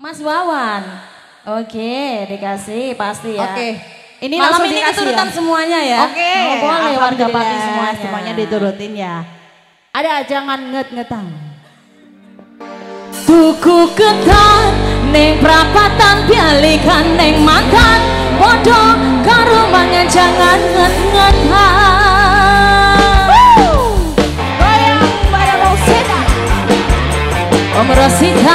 Mas Wawan. Oke, dikasih pasti ya. Oke. Ini malam ini dikasih keturutan ya? semuanya ya. Oke. Oh, boleh warga Pati semuanya. Semuanya diturutin ya. Ada jangan nget-ngetan. Tuku ketan neng prapatan bialikan neng mantan podo karo mangan jangan nget-ngetan. Goyang bareng Rosita. Om Rosita.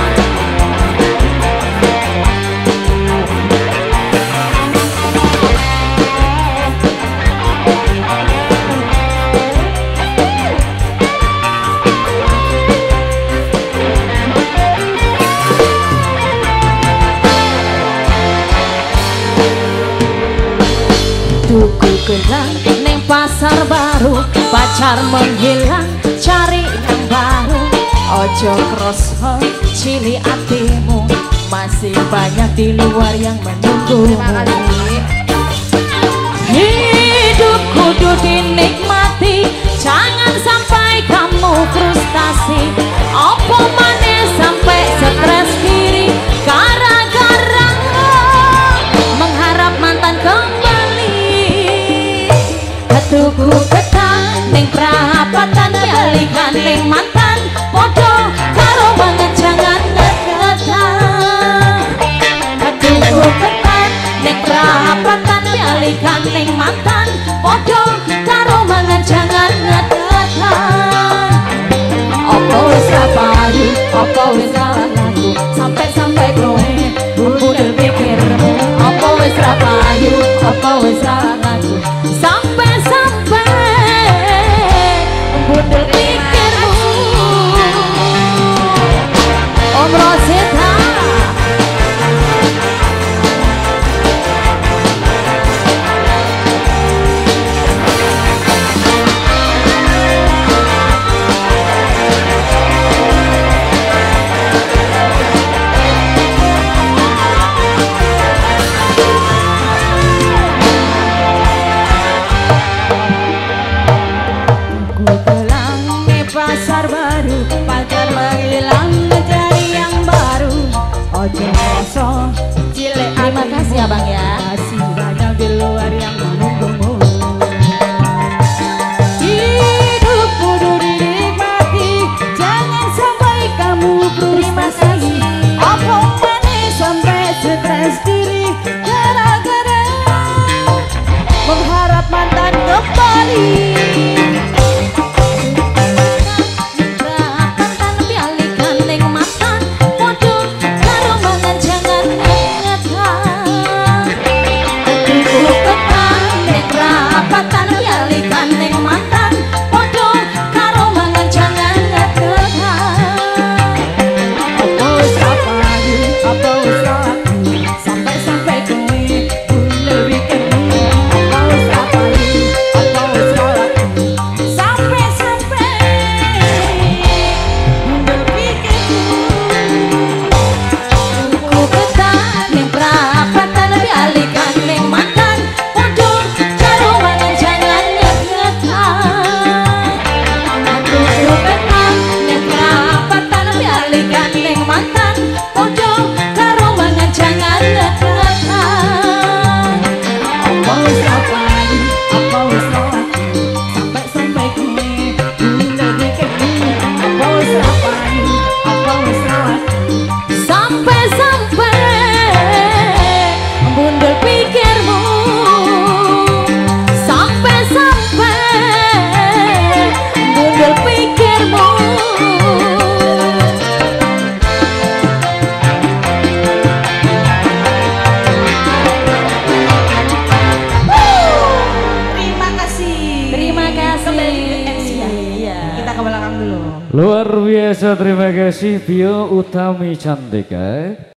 Tuku ketan neng pasar baru, pacar menghilang cari yang baru. Ojo kroso cili hatimu, masih banyak di luar yang menunggumu. Terima kasih. Hidup kudu dinikmati, jangan sampai kamu frustasi. Opo maneh sampai stres diri gara-gara mengharap mantan kembali. Tuku ketan neng prapatan bialikan neng mantan podo karo banget jangan nget-ngetan. Tuku ketan neng prapatan bialikan neng mantan podo karo banget jangan nget-ngetan. Opo wis rapayu, opo wis laku, sampai kowe budal pikirmu. Opo wis rapayu, opo wis laku, sampai budal pikirmu. Om Rosita. Pasar baru, pacar menghilang mencari yang baru. Ojo ngoso, cilik. Terima kasih abang ya. Masih banyak di luar yang menunggumu. Hidup kudu dinikmati, jangan sampai kamu frustasi. Apa maneh sampai stres diri gara-gara mengharap mantan kembali. Luar biasa, terima kasih Bio Utami Cantika.